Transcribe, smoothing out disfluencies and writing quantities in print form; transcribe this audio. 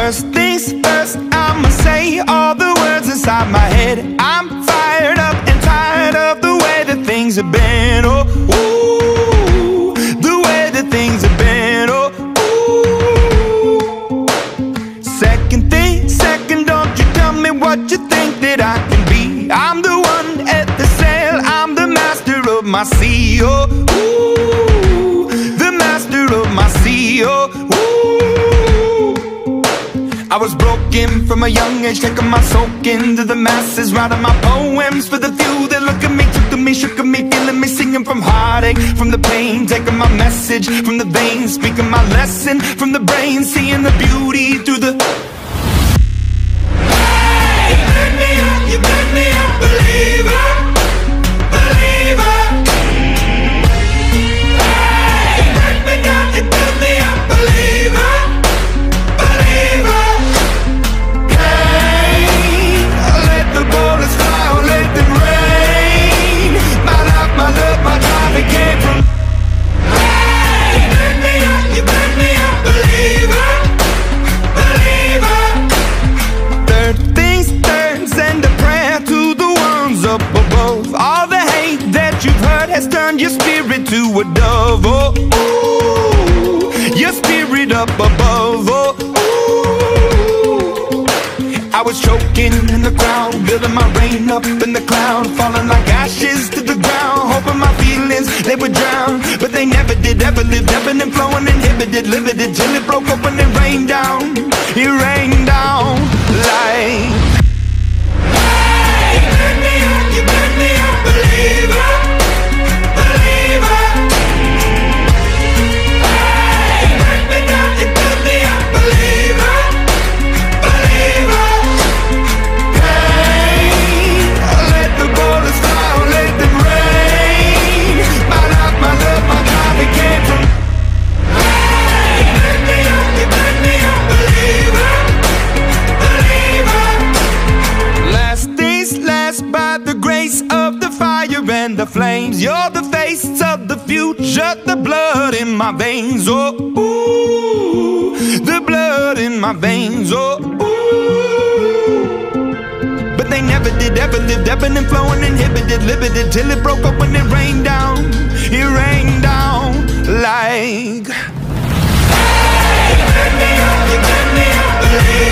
First things first, I'ma say all the words inside my head. I'm fired up and tired of the way that things have been. Oh, ooh, the way that things have been. Oh, ooh. Second thing, second, don't you tell me what you think that I can be. I'm the one at the sail, I'm the master of my sea. Oh, ooh, the master of my sea. Oh, ooh. I was broken from a young age, taking my soak into the masses, writing my poems for the few that look at me, took to me, shook at me, feeling me, singing from heartache, from the pain, taking my message from the veins, speaking my lesson from the brain, seeing the beauty through the... Hey, you burn me up, you burn me up, believer, believer. Hey, you burn me down, you burn me up, believer, believer. Turn your spirit to a dove, oh, ooh, your spirit up above, oh, ooh. I was choking in the crowd, building my rain up in the cloud, falling like ashes to the ground, hoping my feelings, they would drown, but they never did, ever lived, ebbing and flowing, inhibited, limited, till it broke open and rained down, it rained down like... Hey, you burn me up, you burn me up, believer. And the flames, you're the face of the future, the blood in my veins, oh, ooh, the blood in my veins, oh, ooh. But they never did, ever lived, ebbing and flowing, inhibited, limited, till it broke up when it rained down like... Hey, you burn me up, you burn me up,